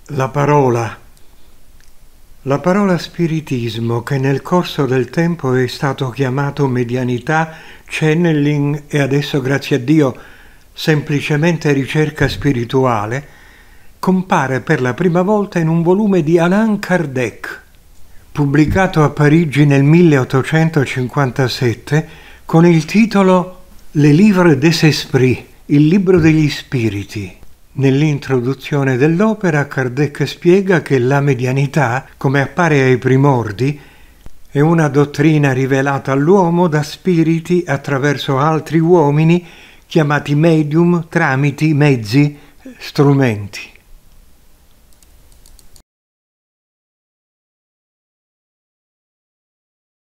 La parola. La parola spiritismo, che nel corso del tempo è stato chiamato medianità, channeling e adesso, grazie a Dio, semplicemente ricerca spirituale, compare per la prima volta in un volume di Allan Kardec, pubblicato a Parigi nel 1857 con il titolo Les livres des esprits, il libro degli spiriti. Nell'introduzione dell'opera Kardec spiega che la medianità, come appare ai primordi, è una dottrina rivelata all'uomo da spiriti attraverso altri uomini chiamati medium, tramiti, mezzi, strumenti.